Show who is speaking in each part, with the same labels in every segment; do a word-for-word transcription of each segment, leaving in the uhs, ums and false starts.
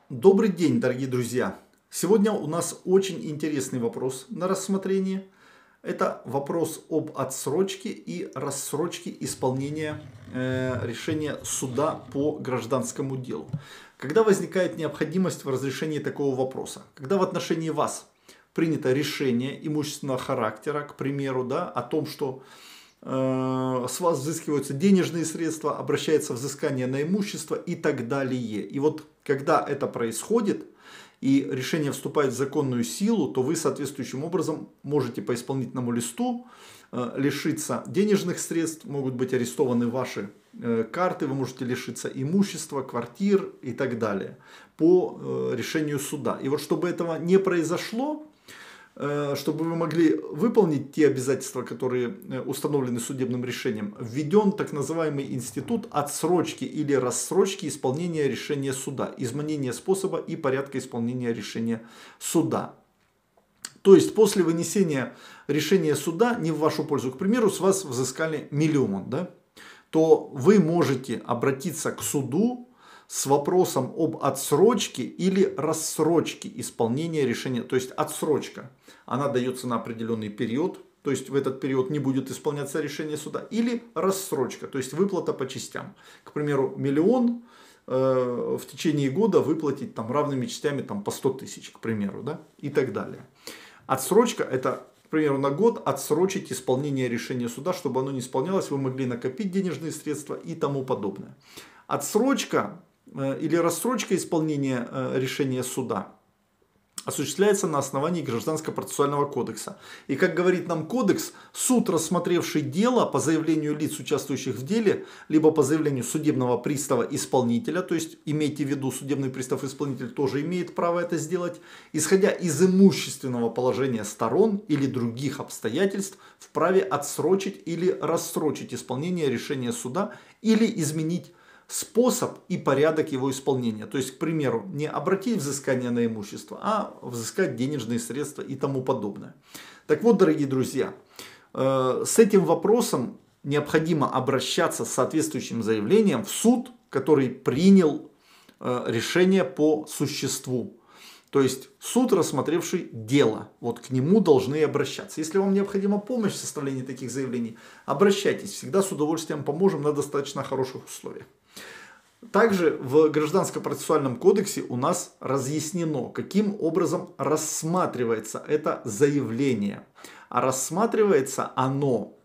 Speaker 1: Добрый день, дорогие друзья! Сегодня у нас очень интересный вопрос на рассмотрение. Это вопрос об отсрочке и рассрочке исполнения э, решения суда по гражданскому делу. Когда возникает необходимость в разрешении такого вопроса? Когда в отношении вас принято решение имущественного характера, к примеру, да, о том, что э, с вас взыскиваются денежные средства, обращается взыскание на имущество и так далее. И вот когда это происходит и решение вступает в законную силу, то вы соответствующим образом можете по исполнительному листу э, лишиться денежных средств, могут быть арестованы ваши э, карты, вы можете лишиться имущества, квартир и так далее по э, решению суда. И вот чтобы этого не произошло, чтобы вы могли выполнить те обязательства, которые установлены судебным решением, введен так называемый институт отсрочки или рассрочки исполнения решения суда, изменения способа и порядка исполнения решения суда. То есть после вынесения решения суда не в вашу пользу, к примеру, с вас взыскали миллион, да, то вы можете обратиться к суду с вопросом об отсрочке или рассрочке исполнения решения. То есть отсрочка, она дается на определенный период, то есть в этот период не будет исполняться решение суда. Или рассрочка, то есть выплата по частям. К примеру, миллион э, в течение года выплатить там, равными частями там, по сто тысяч, к примеру, да, и так далее. Отсрочка это, к примеру, на год отсрочить исполнение решения суда, чтобы оно не исполнялось, вы могли накопить денежные средства и тому подобное. Отсрочка или рассрочка исполнения решения суда осуществляется на основании Гражданского процессуального кодекса. И как говорит нам кодекс, суд, рассмотревший дело по заявлению лиц, участвующих в деле, либо по заявлению судебного пристава-исполнителя, то есть имейте в виду, судебный пристав-исполнитель тоже имеет право это сделать, исходя из имущественного положения сторон или других обстоятельств, вправе отсрочить или рассрочить исполнение решения суда или изменить способ и порядок его исполнения. То есть, к примеру, не обратить взыскание на имущество, а взыскать денежные средства и тому подобное. Так вот, дорогие друзья, с этим вопросом необходимо обращаться с соответствующим заявлением в суд, который принял решение по существу. То есть суд, рассмотревший дело, вот к нему должны обращаться. Если вам необходима помощь в составлении таких заявлений, обращайтесь, всегда с удовольствием поможем на достаточно хороших условиях. Также в Гражданском процессуальном кодексе у нас разъяснено, каким образом рассматривается это заявление. А рассматривается оно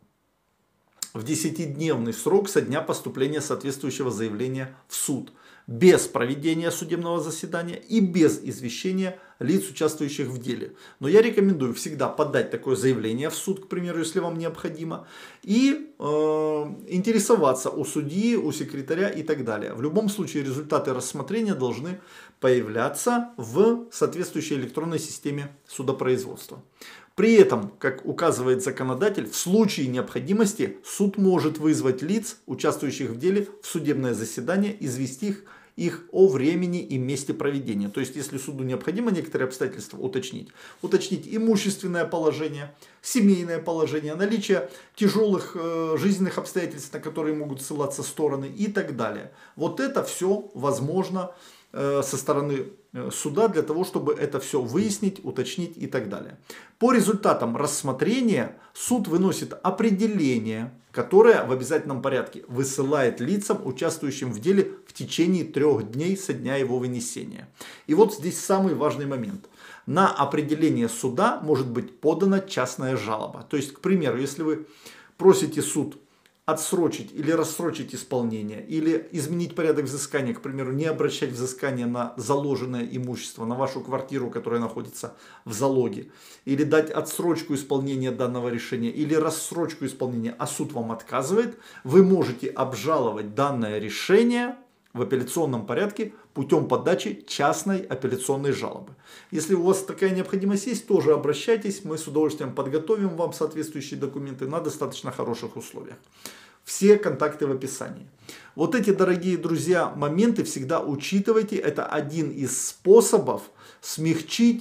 Speaker 1: в десятидневный срок со дня поступления соответствующего заявления в суд, без проведения судебного заседания и без извещения лиц, участвующих в деле. Но я рекомендую всегда подать такое заявление в суд, к примеру, если вам необходимо, и э, интересоваться у судьи, у секретаря и так далее. В любом случае результаты рассмотрения должны появляться в соответствующей электронной системе судопроизводства. При этом, как указывает законодатель, в случае необходимости суд может вызвать лиц, участвующих в деле, в судебное заседание, известить их, их о времени и месте проведения. То есть, если суду необходимо некоторые обстоятельства уточнить, уточнить имущественное положение, семейное положение, наличие тяжелых э, жизненных обстоятельств, на которые могут ссылаться стороны и так далее. Вот это все возможно э, со стороны суда для того, чтобы это все выяснить, уточнить и так далее. По результатам рассмотрения суд выносит определение, которое в обязательном порядке высылает лицам, участвующим в деле, в течение трех дней со дня его вынесения. И вот здесь самый важный момент. На определение суда может быть подана частная жалоба. То есть, к примеру, если вы просите суд отсрочить или рассрочить исполнение, или изменить порядок взыскания, к примеру, не обращать взыскание на заложенное имущество, на вашу квартиру, которая находится в залоге, или дать отсрочку исполнения данного решения, или рассрочку исполнения, а суд вам отказывает, вы можете обжаловать данное решение в апелляционном порядке путем подачи частной апелляционной жалобы. Если у вас такая необходимость есть, тоже обращайтесь, мы с удовольствием подготовим вам соответствующие документы на достаточно хороших условиях. Все контакты в описании. Вот эти, дорогие друзья, моменты всегда учитывайте. Это один из способов смягчить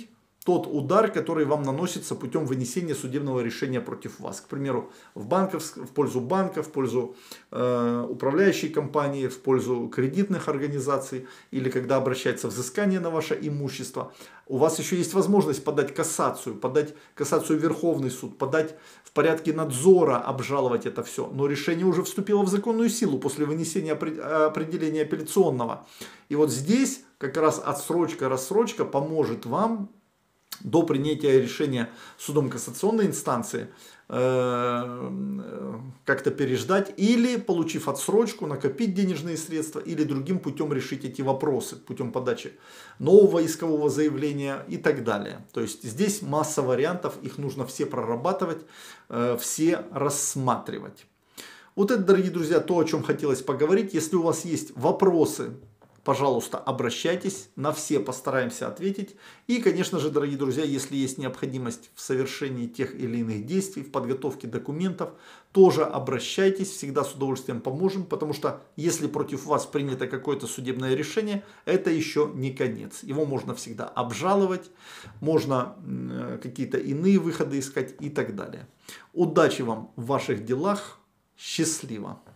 Speaker 1: тот удар, который вам наносится путем вынесения судебного решения против вас. К примеру, в, банков, в пользу банка, в пользу э, управляющей компании, в пользу кредитных организаций, или когда обращается взыскание на ваше имущество. У вас еще есть возможность подать кассацию, подать кассацию в Верховный суд, подать в порядке надзора, обжаловать это все. Но решение уже вступило в законную силу после вынесения определения апелляционного. И вот здесь как раз отсрочка, рассрочка поможет вам до принятия решения судом кассационной инстанции э, как-то переждать или, получив отсрочку, накопить денежные средства или другим путем решить эти вопросы, путем подачи нового искового заявления и так далее. То есть здесь масса вариантов, их нужно все прорабатывать, э, все рассматривать. Вот это, дорогие друзья, то, о чем хотелось поговорить. Если у вас есть вопросы, пожалуйста, обращайтесь, на все постараемся ответить. И, конечно же, дорогие друзья, если есть необходимость в совершении тех или иных действий, в подготовке документов, тоже обращайтесь, всегда с удовольствием поможем, потому что если против вас принято какое-то судебное решение, это еще не конец. Его можно всегда обжаловать, можно какие-то иные выходы искать и так далее. Удачи вам в ваших делах, счастливо!